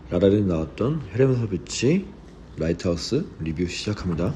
라라랜드 나왔던 헤르메스 비치 라이트하우스 리뷰 시작합니다.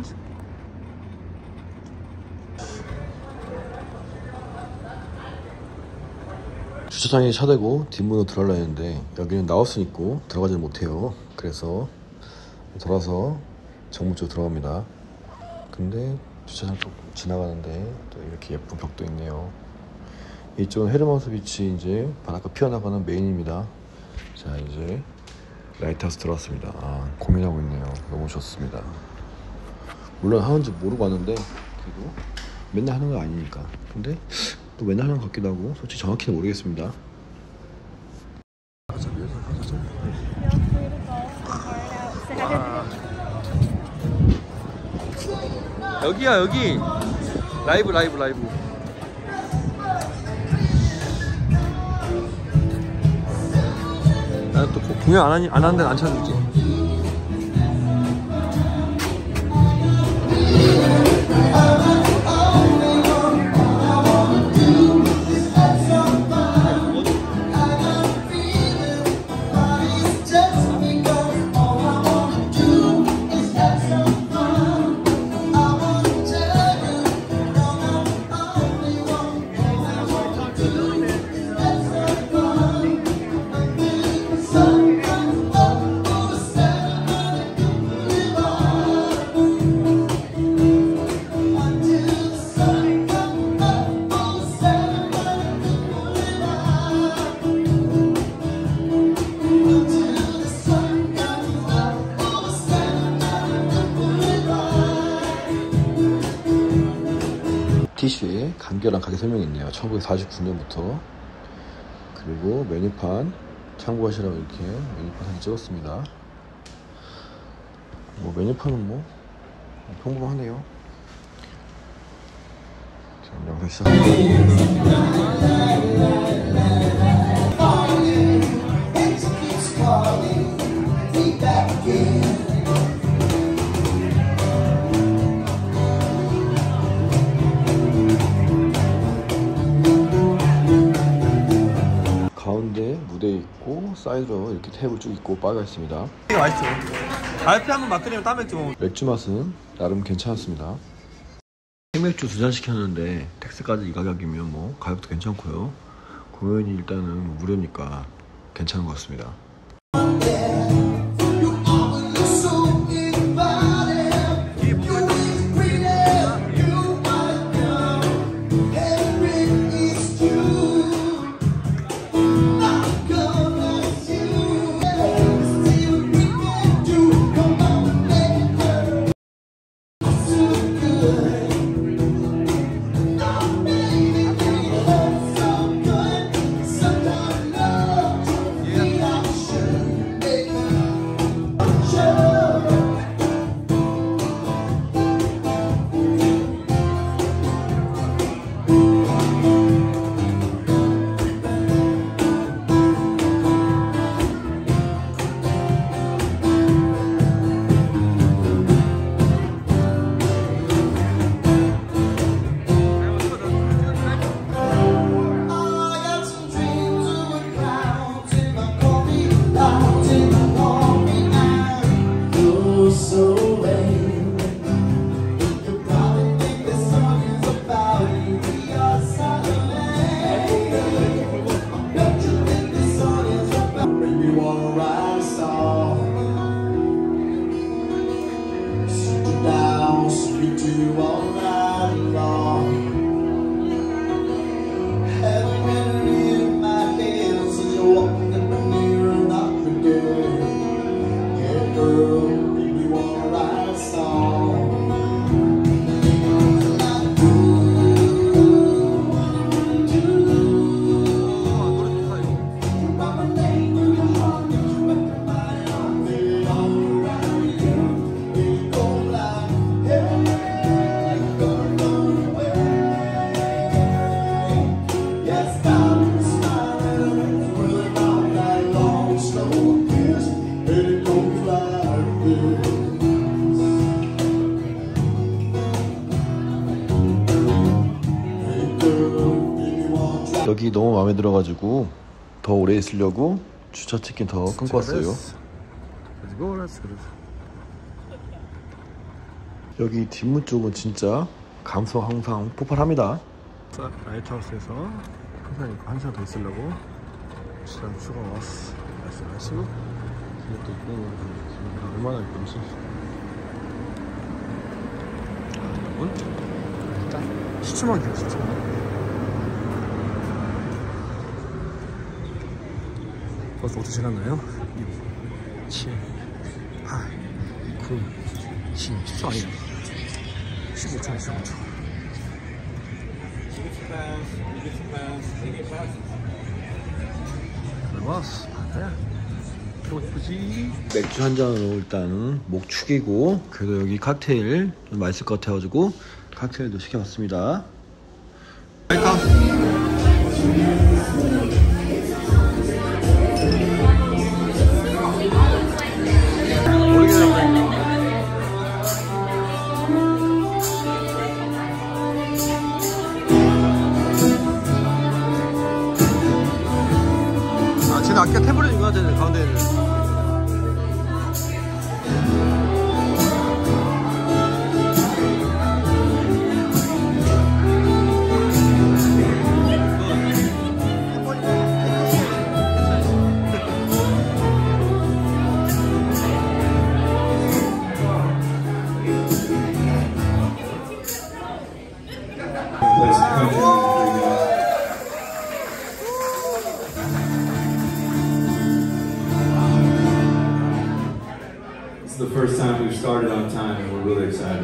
주차장에 차 대고 뒷문으로 들어가려 했는데 여기는 나우스 있고 들어가지 못해요. 그래서 돌아서 정문 쪽으로 들어갑니다. 근데 주차장 쪽 지나가는데 또 이렇게 예쁜 벽도 있네요. 이쪽은 헤르메스 비치 이제 바닷가 피어나가는 메인입니다. 자, 이제 라이트하우스 들어왔습니다. 고민하고 있네요. 너무 좋습니다. 물론 하는지 모르고 왔는데 그래도 맨날 하는 거 아니니까. 근데 또 맨날 하는 것 같기도 하고 솔직히 정확히는 모르겠습니다. 여기야, 여기 라이브. 나 또 공연 안 하는 데는 안 찾을게. 티슈에 간결한 가게 설명이 있네요. 1949년부터. 그리고 메뉴판 참고하시라고 이렇게 메뉴판 사진 찍었습니다. 뭐 메뉴판은 뭐 평범하네요. 자, 영상 시작합니다. 가운데 무대 있고 사이드로 이렇게 테이블 쭉 있고 바가 있습니다. 이거 맛있죠. 알피 한번 맛들이면 따맥주. 맥주 맛은 나름 괜찮았습니다. 생맥주 2잔 시켰는데 텍스까지 이 가격이면 뭐 가격도 괜찮고요. 공연이 일단은 무료니까 괜찮은 것 같습니다. 여기 너무 마음에 들어가지고 더 오래 있으려고 주차 치킨 더 끊고 왔어요. 여기 뒷문 쪽은 진짜 감성 항상 폭발합니다. 라이트하우스에서 항상 한 시간 더 있으려고 시간 추가 왔어. 나이스. 이것도 있고 얼마나 이쁜지. 여러분 일단 시추만 기억 진짜. 벌써 어떻게 지났나요? 6, 7, 8, 9, 10, 14, 아니야 15초, 15초. 왔어. 또 예쁘지? 맥주 한 잔으로 일단 목 축이고, 그래도 여기 칵테일 좀 맛있을 것 같아가지고 칵테일도 시켜봤습니다. 쟤는 아까 태블릿 인가 쟤는 가운데 있는. It's the first time we've started on time and we're really excited.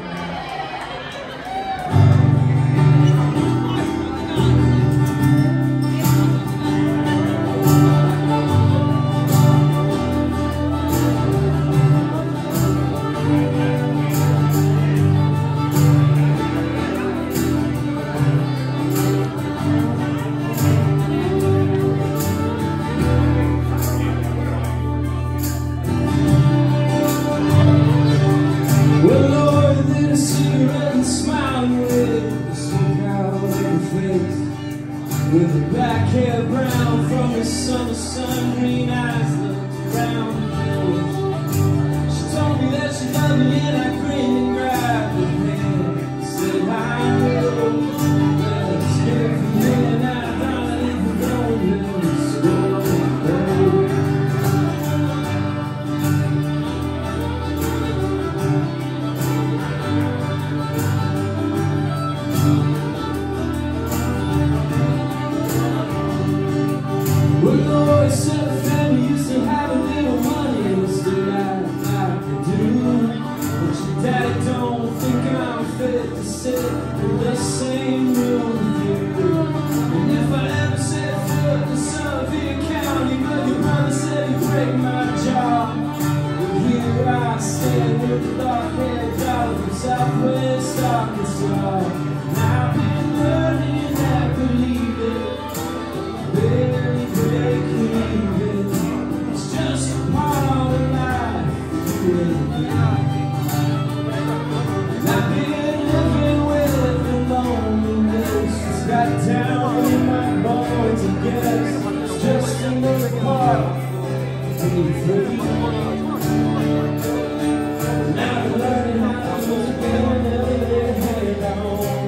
With her black hair brown from the summer sun, green eyes looked around the village. She told me that she loved me and I grinned and grabbed her hand. Said I will, but it's scared for me and I thought if we're going to school. Well, Lord said the family used to have a little money and still like they do. But your daddy don't think I'm fit to sit in the same room with you. And if I ever set foot in Suffolk County, but your brother said he'd break my jaw. Well, here I stand with the dark-haired dog from Southwest Arkansas. And I've been learning that believe it. Barely breaking even. It's just a part of life. And I've been living with the loneliness. It's got down in my bones, I guess. It's just another part of being free. And I'm learning how to live head on.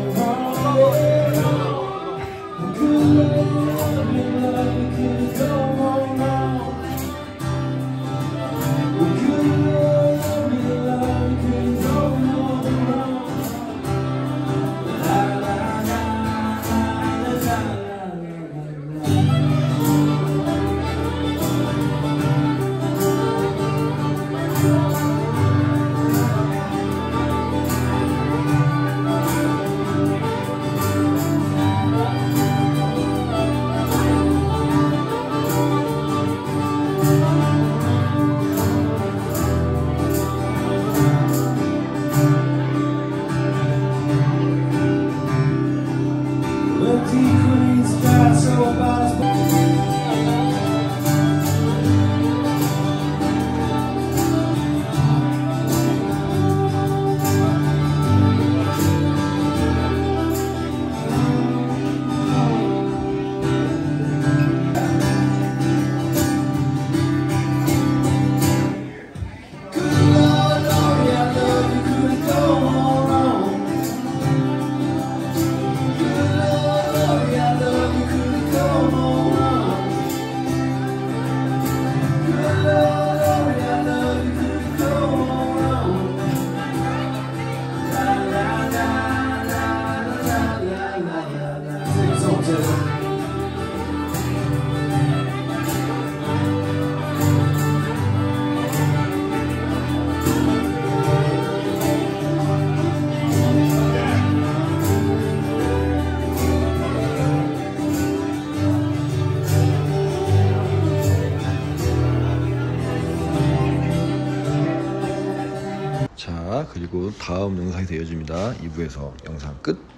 그리고 다음 영상에서 이어집니다. 2부에서 영상 끝.